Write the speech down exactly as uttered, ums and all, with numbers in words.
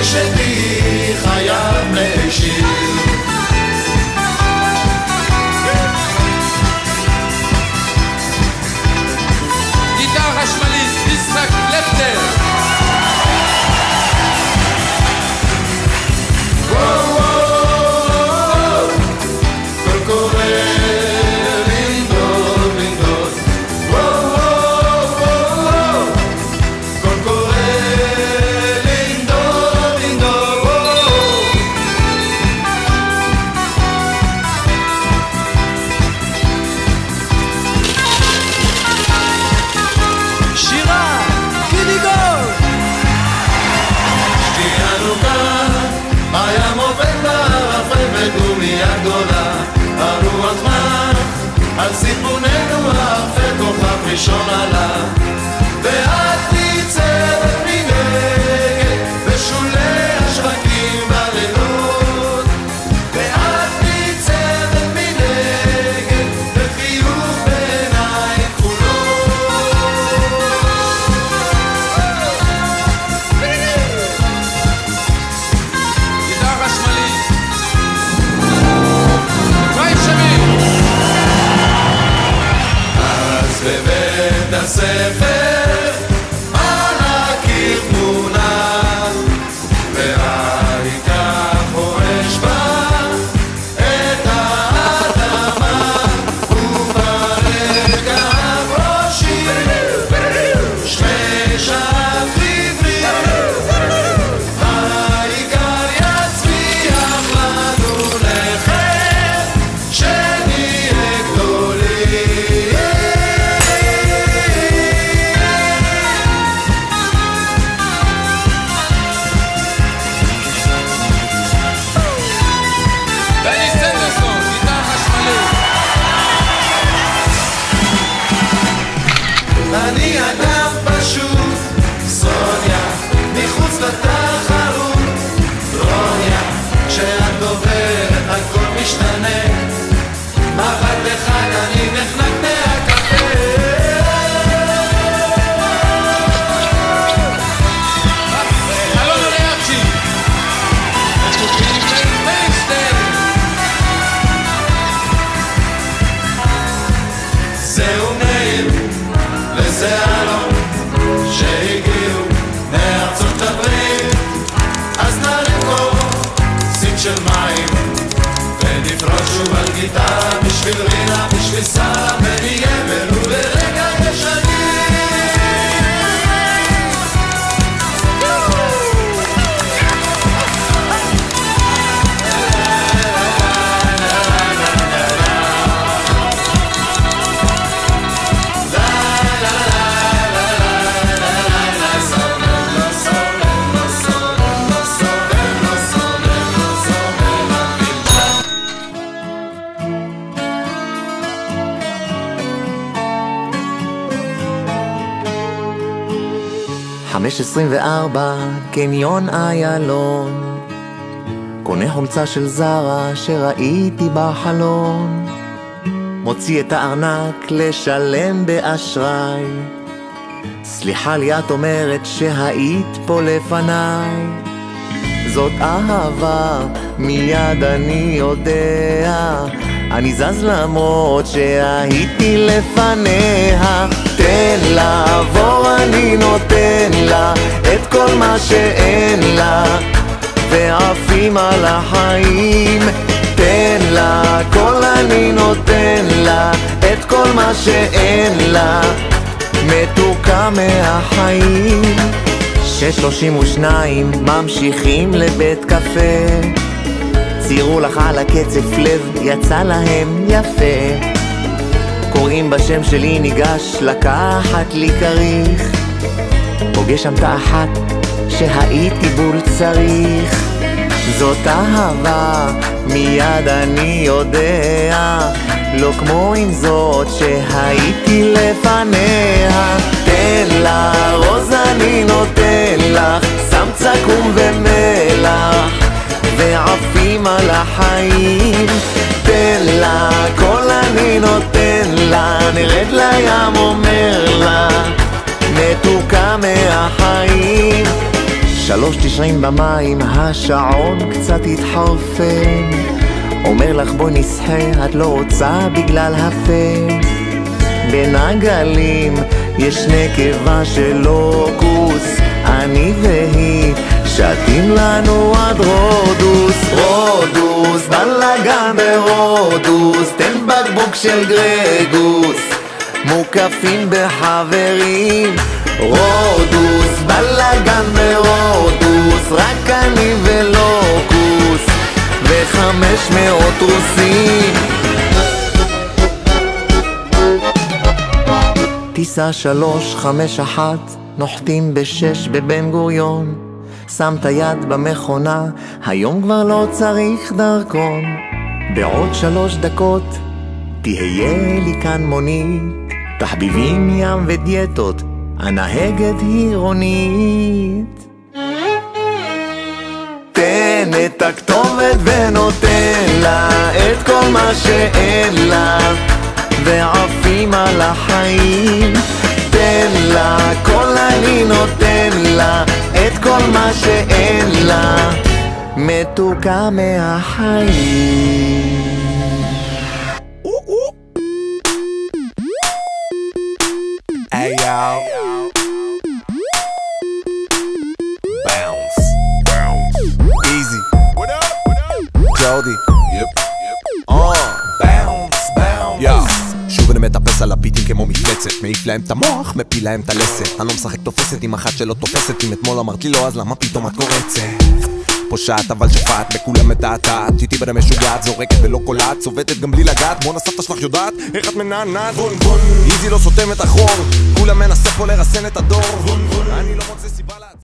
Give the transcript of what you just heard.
שתהי חייב להשאיר. גיטרה חשמלית, יצחק קלפטר. וואו וואו, קול קורא לנדוד לנדוד. וואו וואו וואו, קול קורא לנדוד לנדוד. שירה, גידי גול. שתינו כאן הים עובד בערפל בדומיה גדולה, הרוח זמן על סיפוננו האפל כוכב ראשון עלה, ואת ניצבת מנגד בשולי השווקים בלילות, ואת ניצבת מנגד בחיוך בעיניים כחולות. גיטרה חשמלית. אפרים שמיר. אז בבית הספר על הקיר תמונה, והעיקר חורש בה את האדמה, וברקע ראשי שמי שעת עברי, העיקר יצמיח לנו נכד שנהיה גדולים. בני סנדרסון, גיטרה חשמלית. אני אדם פשוט, סוניה, מחוץ לתחרות. רוניה, כשאת עוברת הכל משתנה, מבט אחד אני נחנק מהקפה. אלון אוליאצ'י. ביינסטיין. זהו נעים וזה אלון שהגיעו מארצות הברית, אז נרים פה סים של מים ונפרוש שוב על גיטרה בשביל רינה, בשביל שרה, ונהיה ולו לרגע ישנים. חמש עשרים וארבע, קניון איילון, קונה חולצה של זרה שראיתי בחלון, מוציא את הארנק לשלם באשראי, סליחה לי את אומרת שהיית פה לפניי, זאת אהבה מיד אני יודע, אני זז למרות שהייתי לפניה, תן לעבור אני נותן לה את כל מה שאין לה, ועפים על החיים, תן לה כל אני נותן לה את כל מה שאין לה, מתוקה מהחיים. שש שלושים ושניים ממשיכים לבית קפה, ציירו לך על הקצף לב יצא להם יפה, קוראים בשם שלי ניגש לקחת לי כריך, פוגש שם תחת שהייתי בול צריך, זאת אהבה מיד אני יודע, לא כמו עם זאת שהייתי לפניה, תן לה רוז אני נותן לך, שם צקום ומלח ועפים על החיים, תן לה כל אני נותן לה, נרד לים אומר לה מתוקה מהחיים. שלוש תשעים במים, השעון קצת התחרפן. אומר לך בואי נסחה, את לא רוצה בגלל הפן. בין הגלים יש נקבה של לוקוס, אני והיא שתים לנו עד רודוס. רודוס, בלגן ברודוס, תן בקבוק של גרגוס, מוקפים בחברים. רודוס, בלגן ברודוס, רק אני ולוקוס וחמש מאות רוסים. טיסה שלוש חמש אחת, נוחתים בשש בבן גוריון. שם את היד במכונה, היום כבר לא צריך דרכון. בעוד שלוש דקות תהיה לי כאן מונית, תחביבים ים ודיאטות, הנהגת היא רונית. תן את הכתובת ונותן לה את כל מה שאין לה, ועפים על החיים. תן לה כל אני נותן לה את כל מה שאין לה, מתוקה מהחיים. Hey y'all, bounce, bounce, easy. What up? What up? Jody. Yep. Uh, bounce, bounce. Yo. שוב אני מטפס על הביטים כמו מפלצת, מעיף להם את המוח, מפיל להם את הלסת. אני לא משחק תופסת עם אחת שלא תופסת, אם אתמול אמרת לי לא אז למה פתאום את קורצת? פושעת אבל שפעת, בכולם מתעתעת, איתי בדם משוגעת, זורקת ולא קולעת, צובטת גם בלי לגעת, בוא נספת שלך יודעת איך את מנענעת. בון בון, איזי לא סותם את החור, כולם מנסה פה לרסן את הדור, אני לא מוצא סיבה לה...